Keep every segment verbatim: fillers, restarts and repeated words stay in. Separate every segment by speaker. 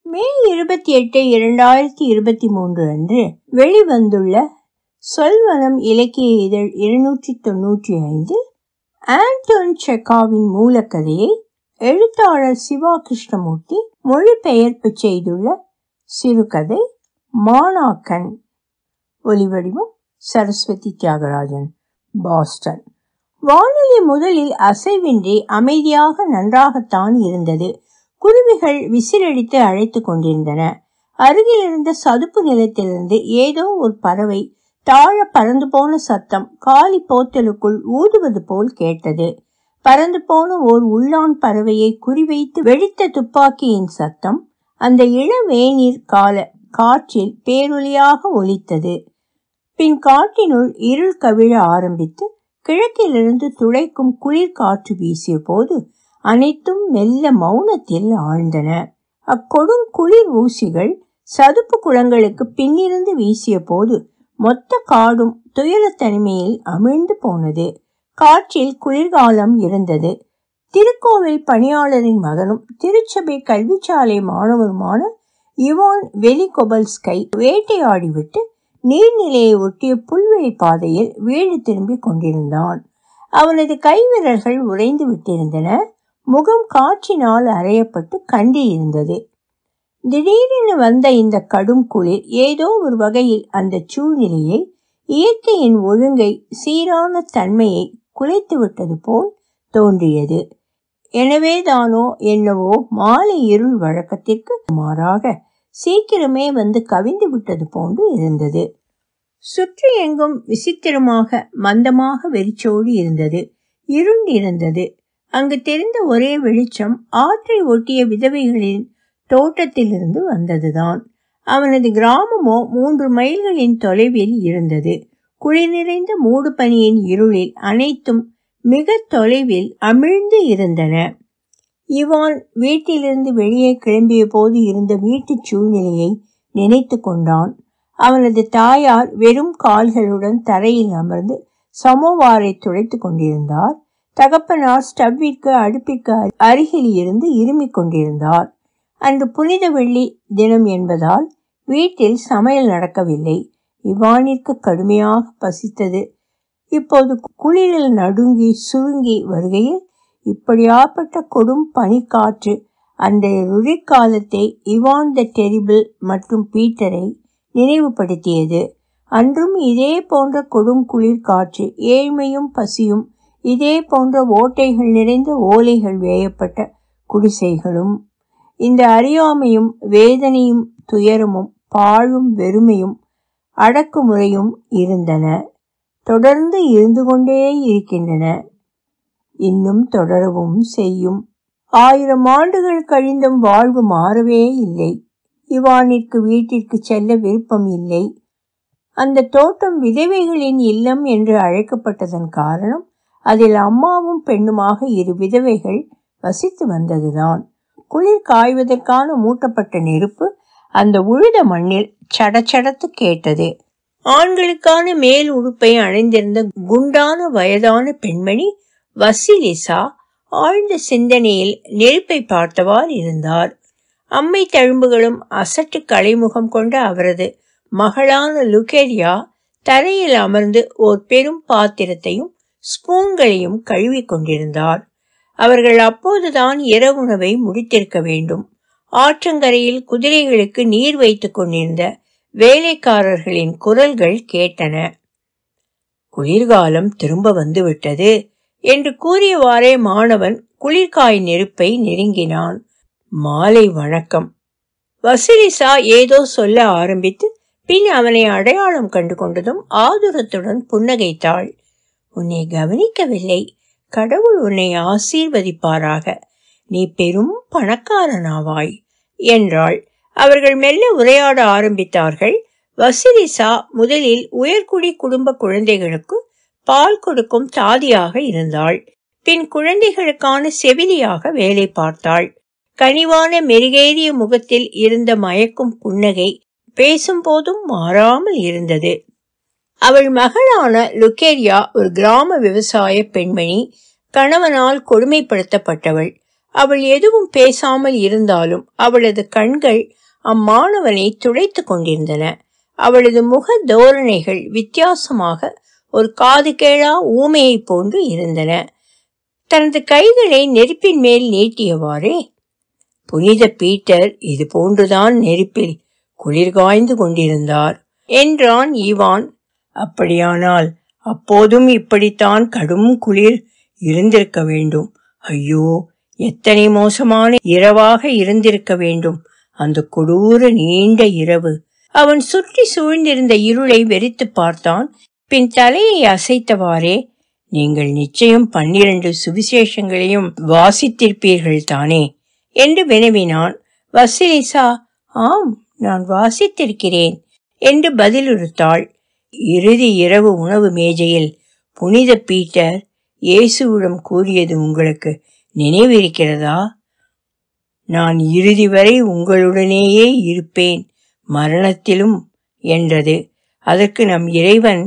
Speaker 1: மே இருபத்தி எட்டு இரண்டாயிரத்தி இருபத்தி மூன்று அன்று வெளிவந்துள்ள சொல்வனம் இலக்கிய இதழ் இருநூற்றி தொன்னூற்றி ஐந்தில் ஆண்டோன் செக்காவின் மூலக்கதையை எழுத்தாளர் சிவா கிருஷ்ணமூர்த்தி மொழிபெயர்ப்பு செய்துள்ள சிறுகதை மானாக்கன். ஒலிவடிவம் சரஸ்வதி தியாகராஜன், பாஸ்டன். வானிலை முதலில் அசைவின்றி அமைதியாக நன்றாகத்தான் இருந்தது. குருவிகள் விசிலடித்து அழைத்து கொண்டிருந்தன. அருகில் இருந்த சதுப்பு நிலத்திலிருந்து ஏதோ ஒரு பறவை தாழ பறந்து போன சத்தம் காலி போத்தலுக்குள் ஊதுவது போல் கேட்டது. பறந்து போன ஓர் உள்ளான் பறவையை குறிவைத்து வெடித்த துப்பாக்கியின் சத்தம் அந்த இளவேநீர் கால காற்றில் பேரொலியாக ஒலித்தது. பின் காற்றினுள் இருள் கவிழ ஆரம்பித்து கிழக்கிலிருந்து துளைக்கும் குளிர் காற்று வீசிய போது அனைத்தும் மெல்ல மௌனத்தில் ஆழ்ந்தன. அக்கொடும் குளிர் ஊசிகள் சதுப்பு குளங்களுக்கு பின்னிருந்து வீசிய போது மொத்த காடும் துயர தனிமையில் அமிழ்ந்து போனது. காற்றில் குளிர்காலம் இருந்தது. திருக்கோவில் பணியாளரின் மகனும் திருச்சபை கல்விச்சாலை மாணவருமான இவான் வெலிகொபல்ஸ்கை வேட்டையாடிவிட்டு நீர்நிலையை ஒட்டிய புல்வெளி பாதையில் வீடு திரும்பி கொண்டிருந்தான். அவனது கைவிரல்கள் உறைந்து விட்டிருந்தன. முகம் காற்றினால் அறையப்பட்டு கண்டி இருந்தது. திடீரென வந்த இந்த கடும் குளிர் ஏதோ ஒரு வகையில் அந்த சூழ்நிலையை, இயற்கையின் ஒழுங்கை, சீரான தன்மையை குலைத்து விட்டது போல் தோன்றியது. எனவேதானோ என்னவோ மாலை இருள் வழக்கத்திற்கு மாறாக சீக்கிரமே வந்து கவிந்து விட்டது போன்று இருந்தது. சுற்றி எங்கும் விசித்திரமாக மந்தமாக வெறிச்சோடி இருந்தது. இருண்டிருந்தது. அங்கு தெரிந்த ஒரே வெளிச்சம் ஆற்றை ஒட்டிய விதவைகளின் தோட்டத்திலிருந்து வந்ததுதான். அவனது கிராமமோ மூன்று மைல்களின் தொலைவில் இருந்தது. குளிர் நிறைந்த மூடு பனியின் இருளில் அனைத்தும் மிக தொலைவில் அமிழ்ந்து இருந்தன. இவான் வீட்டிலிருந்து வெளியே கிளம்பிய போது இருந்த வீட்டு சூழ்நிலையை நினைத்து கொண்டான். அவனது தாயார் வெறும் கால்களுடன் தரையில் அமர்ந்து சமோவாரை துடைத்து கொண்டிருந்தார். தகப்பனார் ஸ்டவ்விற்கு அடுப்பிற்கு அருகில் இருந்து இருமிக் கொண்டிருந்தார். அன்று புனித வெள்ளி தினம் என்பதால் வீட்டில் சமையல் நடக்கவில்லை. இவானிற்கு கடுமையாக பசித்தது. இப்போது குளிரில் நடுங்கி சுருங்கி வருகையில் இப்படியாப்பட்ட கொடும் பனிக்காற்று அந்த ருரிக்காலத்தை இவான் த டெரிபிள் மற்றும் பீட்டரை நினைவுபடுத்தியது. அன்றும் இதே போன்ற கொடும் குளிர் காற்று, ஏழ்மையும் பசியும், இதே போன்ற ஓட்டைகள் நிறைந்த ஓலைகள் வேயப்பட்ட குடிசைகளும், இந்த அறியாமையும் வேதனையும் துயரமும் பாழும் வெறுமையும் அடக்குமுறையும் இருந்தன. தொடர்ந்து இருந்து கொண்டே இருக்கின்றன. இன்னும் தொடரவும் செய்யும். ஆயிரம் ஆண்டுகள் கழிந்தும் வாழ்வு மாறவே இல்லை. இவானிற்கு வீட்டிற்கு செல்ல விருப்பம் இல்லை. அந்த தோட்டம் விதவைகளின் இல்லம் என்று அழைக்கப்பட்டதன் காரணம் அதில் அம்மாவும் பெண்ணுமாக இரு விதவைகள் வசித்து வந்ததுதான். குளிர் காய்வதற்கான மூட்டப்பட்ட நெருப்பு அந்த உழுத மண்ணில் சடச்சடத்து கேட்டது. ஆண்களுக்கான மேல் உடுப்பை அணிந்திருந்த குண்டான வயதான பெண்மணி வசிலிசா ஆழ்ந்த சிந்தனையில் நெருப்பை பார்த்தவாறு இருந்தார். அம்மை தழும்புகளும் அசட்டு கலைமுகம் கொண்ட அவரது மகளான லுகேரியா தரையில் அமர்ந்து ஓர் பெரும் பாத்திரத்தையும் ஸ்பூன்களையும் கழுவி கொண்டிருந்தார். அவர்கள் அப்போதுதான் இரவுணவை முடித்திருக்க வேண்டும். ஆற்றங்கரையில் குதிரைகளுக்கு நீர் வைத்து கொண்டிருந்த வேலைக்காரர்களின் குரல்கள் கேட்டன. குளிர்காலம் திரும்ப வந்துவிட்டது என்று கூறியவாறே மாணவன் குளிர்காய் நெருப்பை நெருங்கினான். மாலை வணக்கம். வசிலிசா ஏதோ சொல்ல ஆரம்பித்து பின் அவனை அடையாளம் கண்டு கொண்டதும் ஆதுரத்துடன் புன்னகைத்தாள். உன்னை கவனிக்கவில்லை. கடவுள் உன்னை ஆசீர்வதிப்பாராக. நீ பெரும் பணக்காரனாவாய் என்றாள். அவர்கள் மெல்ல உரையாட ஆரம்பித்தார்கள். வசிலிசா முதலில் உயர்குடி குடும்ப குழந்தைகளுக்கு பால் கொடுக்கும் தாதியாக இருந்தாள். பின் குழந்தைகளுக்கான செவிலியாக வேலை பார்த்தாள். கனிவான மெருகேறிய முகத்தில் இருந்த மயக்கும் புன்னகை பேசும் போதும் மாறாமல் இருந்தது. அவள் மகளான லுகேரியா ஒரு கிராம விவசாய பெண்மணி. கணவனால் கொடுமைப்படுத்தப்பட்டவள். அவள் எதுவும் பேசாமல் இருந்தாலும் அவளது கண்கள் அம்மாணவனை துடைத்து கொண்டிருந்தன. அவளது முக தோரணைகள் வித்தியாசமாக ஒரு காது கேளா ஊமையை போன்று இருந்தன. தனது கைகளை நெருப்பின் மேல் நீட்டியவாறே, புனித பீட்டர் இது போன்றுதான் நெருப்பில் குளிர்காய்ந்து கொண்டிருந்தார் என்றான் ஈவான். அப்படியானால் அப்போதும் இப்படித்தான் கடும் குளிர் இருந்திருக்க வேண்டும். ஐயோ, எத்தனை மோசமான இரவாக இருந்திருக்க வேண்டும் அந்த கொடூர நீண்ட இரவு. அவன் சுற்றி சூழ்ந்திருந்த இருளை வெறித்து பார்த்தான். பின் தலையை அசைத்தவாறே, நீங்கள் நிச்சயம் பன்னிரண்டு சுவிசேஷங்களையும் வாசித்திருப்பீர்கள் தானே என்று வினவினான். வசிலிசா, ஆம், நான் வாசித்திருக்கிறேன் என்று பதிலுறுத்தாள். இறுதி இரவு உணவு மேஜையில் புனித பீட்டர் இயேசுவிடம் கூறியது உங்களுக்கு நினைவிருக்கிறதா? நான் இறுதி வரை உங்களுடனேயே இருப்பேன், மரணத்திலும் என்றது. அதற்கு நம் இறைவன்,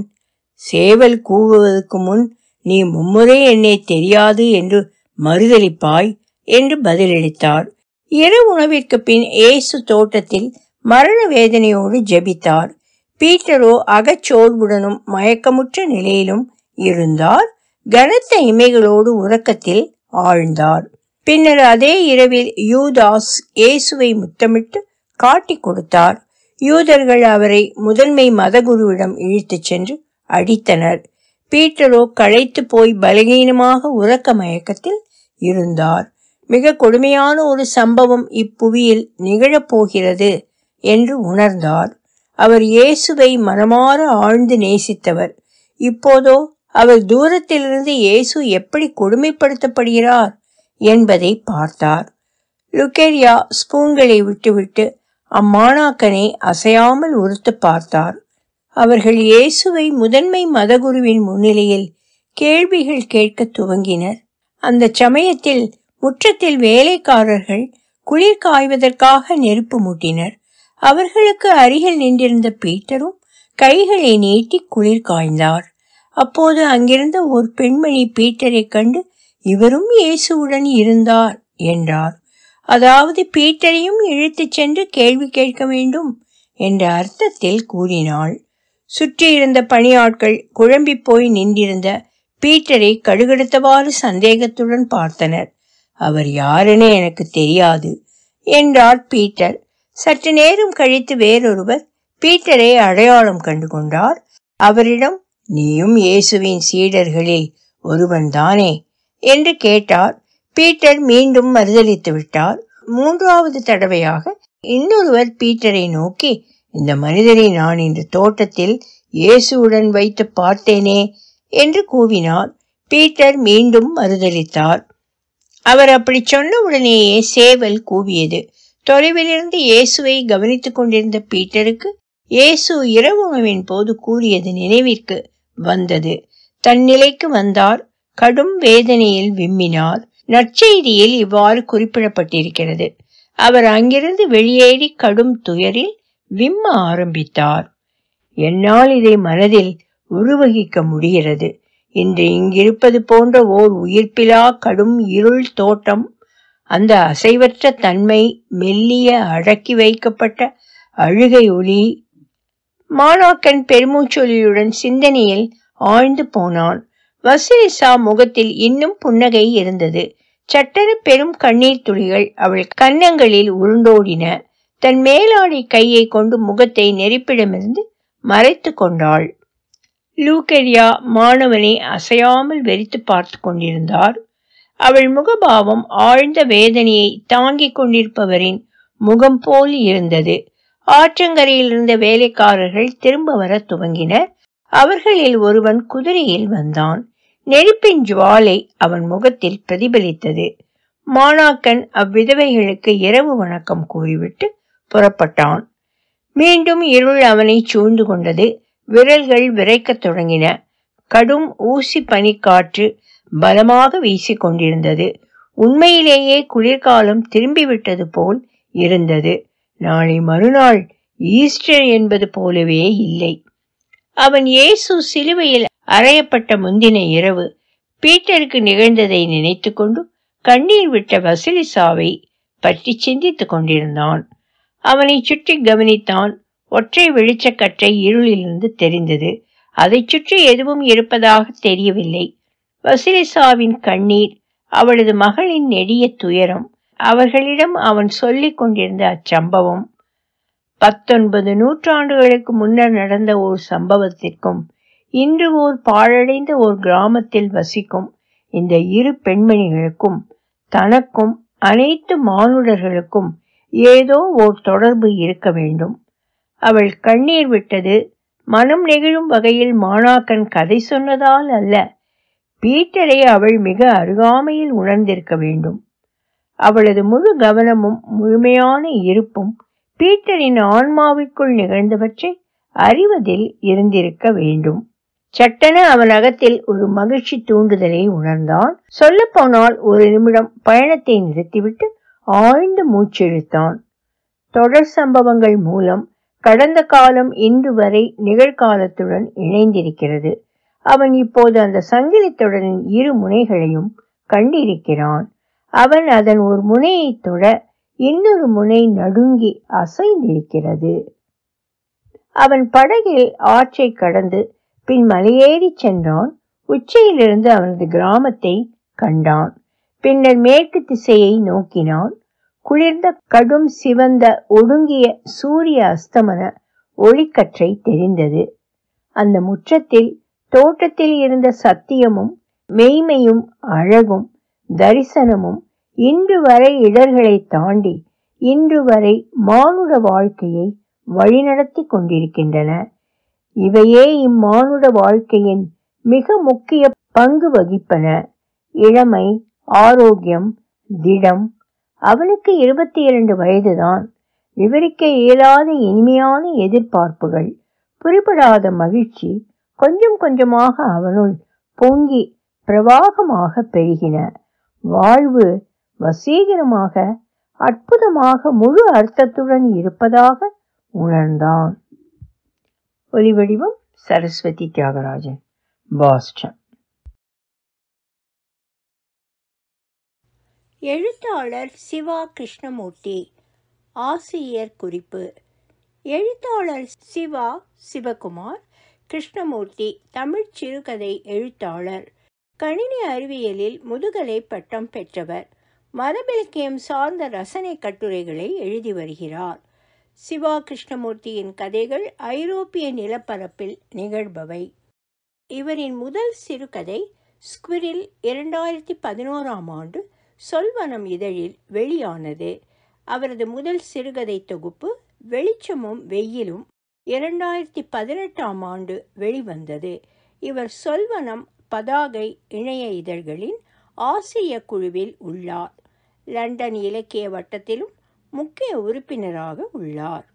Speaker 1: சேவல் கூவுவதற்கு முன் நீ மும்முறை என்னை தெரியாது என்று மறுதளிப்பாய் என்று பதிலளித்தார். இரவு உணவிற்கு பின் இயேசு தோட்டத்தில் மரண வேதனையோடு ஜெபித்தார். பீட்டரோ அகச்சோர்வுடனும் மயக்கமுற்ற நிலையிலும் இருந்தார். கனத்த இமைகளோடு உறக்கத்தில் ஆழ்ந்தார். பின்னர் அதே இரவில் யூதாஸ் இயேசுவை முத்தமிட்டு காட்டி கொடுத்தார். யூதர்கள் அவரை முதன்மை மதகுருவிடம் இழுத்துச் சென்று அடித்தனர். பீட்டரோ களைத்து போய் பலகீனமாக உறக்க மயக்கத்தில் இருந்தார். மிக கொடுமையான ஒரு சம்பவம் இப்புவியில் நிகழப்போகிறது என்று உணர்ந்தார். அவர் இயேசுவை மனமாற ஆழ்ந்து நேசித்தவர். இப்போதோ அவர் தூரத்திலிருந்து இயேசு எப்படி கொடுமைப்படுத்தப்படுகிறார் என்பதை பார்த்தார். லுகேரியா ஸ்பூன்களை விட்டுவிட்டு அம்மாணாக்கனை அசையாமல் உறுத்து பார்த்தார். அவர்கள் இயேசுவை முதன்மை மதகுருவின் முன்னிலையில் கேள்விகள் கேட்க துவங்கினர். அந்த சமயத்தில் முற்றத்தில் வேலைக்காரர்கள் குளிர் காய்வதற்காக நெருப்பு மூட்டினர். அவர்களுக்கு அருகில் நின்றிருந்த பீட்டரும் கைகளை நீட்டி குளிர் காய்ந்தார். அப்போது அங்கிருந்த ஒரு பெண்மணி பீட்டரை கண்டு, இவரும் இயேசுவுடன் இருந்தார் என்றார். அதாவது பீட்டரையும் இழுத்துச் சென்று கேள்வி கேட்க வேண்டும் என்ற அர்த்தத்தில் கூறினாள். சுற்றியிருந்த பணியாட்கள் குழம்பி போய் நின்றிருந்த பீட்டரை கடுகடுத்தவாறு சந்தேகத்துடன் பார்த்தனர். அவர் யாரென எனக்கு தெரியாது என்றார் பீட்டர். சற்று நேரம் கழித்து வேறொருவர் பீட்டரை அடையாளம் கண்டு கொண்டார். அவரிடம், நீயும் இயேசுவின் சீடர்களில் ஒருவன் தானே என்று கேட்டார். பீட்டர் மீண்டும் மறுதளித்து விட்டார். மூன்றாவது தடவையாக இன்னொருவர் பீட்டரை நோக்கி, இந்த மனிதரை நான் இந்த தோட்டத்தில் இயேசுவுடன் வைத்து பார்த்தேனே என்று கூவினார். பீட்டர் மீண்டும் மறுதளித்தார். அவர் அப்படி சொன்ன உடனேயே சேவல் கூவியது. தொலைவிலிருந்து இயேசுவை கவனித்துக் கொண்டிருந்த பீட்டருக்கு இயேசு இரவு உணவின் போது கூறியது நினைவிற்கு வந்தது. தன் நிலைக்கு வந்தார். கடும் வேதனையில் விம்மினார். நற்செய்தியில் இவ்வாறு குறிப்பிடப்பட்டிருக்கிறது. அவர் அங்கிருந்து வெளியேறி கடும் துயரில் விம்ம ஆரம்பித்தார். என்னால் இதை மனதில் உருவகிக்க முடிகிறது. இன்று இங்கிருப்பது போன்ற ஓர் உயிர்ப்பிலா கடும் இருள் தோட்டம், அந்த அசைவற்ற தன்மை, மெல்லிய அடக்கி வைக்கப்பட்ட அழுகை ஒலி. மாணாக்கன் பெருமூச்சொலியுடன் சிந்தனையில் ஆழ்ந்து போனான். வசிலிசா முகத்தில் இன்னும் புன்னகை இருந்தது. சட்டென பெரும் கண்ணீர் துளிகள் அவள் கன்னங்களில் உருண்டோடின. தன் மேலாடை கையை கொண்டு முகத்தை நெருப்பிடமிருந்து மறைத்து கொண்டாள். லூகேரியா மாணவனை அசையாமல் வெறித்து பார்த்து கொண்டிருந்தார். அவள் முகபாவம் ஆழ்ந்த வேதனையை தாங்கிக் கொண்டிருப்பவரின் முகம் போல் இருந்தது. ஆற்றங்கரையில் இருந்த வேலைக்காரர்கள் திரும்ப வர துவங்கினர். அவர்களில் ஒருவன் குதிரையில் வந்தான். நெருப்பின் ஜுவாலை அவன் முகத்தில் பிரதிபலித்தது. மாணாக்கன் அவ்விதவைகளுக்கு இரவு வணக்கம் கூறிவிட்டு புறப்பட்டான். மீண்டும் இருள் அவனை சூழ்ந்து கொண்டது. விரல்கள் விரைக்கத் தொடங்கின. கடும் ஊசி பனிக்காற்று பலமாக வீசி கொண்டிருந்தது. உண்மையிலேயே குளிர்காலம் திரும்பிவிட்டது போல் இருந்தது. நாளை மறுநாள் ஈஸ்டர் என்பது போலவே இல்லை. அவன் இயேசு சிலுவையில் அறையப்பட்ட முந்தின இரவு பீட்டருக்கு நிகழ்ந்ததை நினைத்து கொண்டு கண்ணீர் விட்ட வசிலிசாவை பற்றி சிந்தித்துக் கொண்டிருந்தான். அவனை சுற்றி கவனித்தான். ஒற்றை வெளிச்சக்கற்றை இருளிலிருந்து தெரிந்தது. அதை சுற்றி எதுவும் இருப்பதாக தெரியவில்லை. வசிலிசாவின் கண்ணீர், அவளது மகளின் நெடிய துயரம், அவர்களிடம் அவன் சொல்லிக் கொண்டிருந்த அச்சம்பவம், பத்தொன்பது நூற்றாண்டுகளுக்கு முன்னர் நடந்த ஓர் சம்பவத்திற்கும் இன்று ஓர் பாழடைந்த ஓர் கிராமத்தில் வசிக்கும் இந்த இரு பெண்மணிகளுக்கும் தனக்கும் அனைத்து மானுடர்களுக்கும் ஏதோ ஓர் தொடர்பு இருக்க வேண்டும். அவள் கண்ணீர் விட்டது மனம் நெகிழும் வகையில் மாணாக்கன் கதை சொன்னதால் அல்ல, பீட்டரை அவள் மிக அருகாமையில் உணர்ந்திருக்க வேண்டும். அவளது முழு கவனமும் முழுமையான இருப்பும் பீட்டரின் ஆன்மாவிற்குள் நிகழ்ந்தவற்றை அறிவதில் இருந்திருக்க வேண்டும். சட்டென அவன் அகத்தில் ஒரு மகிழ்ச்சி தூண்டுதலை உணர்ந்தான். சொல்ல போனால் ஒரு நிமிடம் பயணத்தை நிறுத்திவிட்டு ஆழ்ந்து மூச்செழுத்தான். தொடர் சம்பவங்கள் மூலம் கடந்த காலம் இன்று வரை நிகழ்காலத்துடன் இணைந்திருக்கிறது. அவன் இப்போது அந்த சங்கிலி தொடரின் இரு முனைகளையும் கண்டிருக்கிறான். அவன் அதன் ஒரு முனையை தொட இன்னொரு முனை நடுங்கி அசைந்திருக்கிறது. அவன் படகில் ஆற்றை கடந்து பின் மலையேறி சென்றான். உச்சியிலிருந்து அவனது கிராமத்தை கண்டான். பின்னர் மேற்கு திசையை நோக்கினான். குளிர்ந்த கடும் சிவந்த ஒடுங்கிய சூரிய அஸ்தமன ஒளிக்கற்றை தெரிந்தது. அந்த முற்றத்தில் தோட்டத்தில் இருந்த சத்தியமும் மெய்மையும் அழகும் தரிசனமும் இன்று வரை இடர்களை தாண்டி இன்று வரை மானுட வாழ்க்கையை வழிநடத்தி கொண்டிருக்கின்றன. இவையே இம்மானுட வாழ்க்கையின் மிக முக்கிய பங்கு வகிப்பன. இளமை, ஆரோக்கியம், திடம். அவனுக்கு இருபத்தி இரண்டு வயதுதான். விவரிக்க இயலாத இனிமையான எதிர்பார்ப்புகள், புரிபடாத மகிழ்ச்சி கொஞ்சம் கொஞ்சமாக அவனுள் பொங்கி பிரவாகமாக பெருகின. வாழ்வு வசீகரமாக அற்புதமாக முழு அர்த்தத்துடன் இருப்பதாக உணர்ந்தான். ஒலிவடிவம் சரஸ்வதி தியாகராஜன், பாஸ்டன். எழுத்தாளர் சிவா கிருஷ்ணமூர்த்தி. ஆசிரியர் குறிப்பு: எழுத்தாளர் சிவா சிவகுமார் கிருஷ்ணமூர்த்தி தமிழ் சிறுகதை எழுத்தாளர். கணினி அறிவியலில் முதுகலை பட்டம் பெற்றவர். மரபிலக்கியம் சார்ந்த ரசனை கட்டுரைகளை எழுதி வருகிறார். சிவா கிருஷ்ணமூர்த்தியின் கதைகள் ஐரோப்பிய நிலப்பரப்பில் நிகழ்பவை. இவரின் முதல் சிறுகதை ஸ்குவிரில் இரண்டாயிரத்தி பதினோராம் ஆண்டு சொல்வனம் இதழில் வெளியானது. அவரது முதல் சிறுகதை தொகுப்பு வெளிச்சமும் வெயிலும் இரண்டாயிரத்தி பதினெட்டாம் ஆண்டு வெளிவந்தது. இவர் சொல்வனம், பதாகை இணைய இதழ்களின் ஆசிரிய குழுவில் உள்ளார். லண்டன் இலக்கிய வட்டத்திலும் முக்கிய உறுப்பினராக உள்ளார்.